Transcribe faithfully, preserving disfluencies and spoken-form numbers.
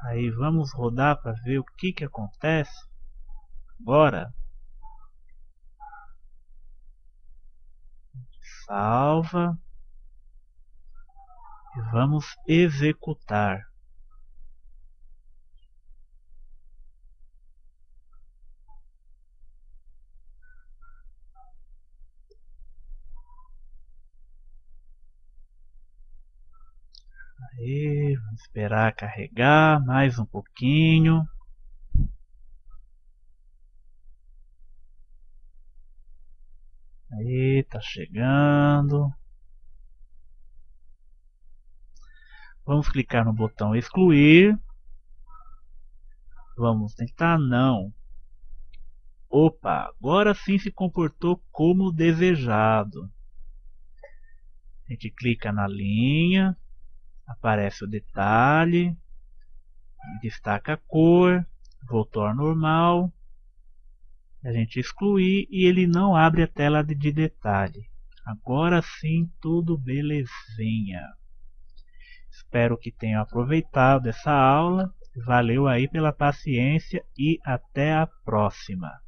Aí vamos rodar para ver o que que acontece. Bora. Salva. E vamos executar. Aí, vamos esperar carregar mais um pouquinho. Aí, tá chegando. Vamos clicar no botão excluir. Vamos tentar não. Opa, agora sim se comportou como desejado. A gente clica na linha, aparece o detalhe, destaca a cor, voltou ao normal. A gente excluir e ele não abre a tela de detalhe. Agora sim, tudo belezinha. Espero que tenham aproveitado essa aula. Valeu aí pela paciência e até a próxima.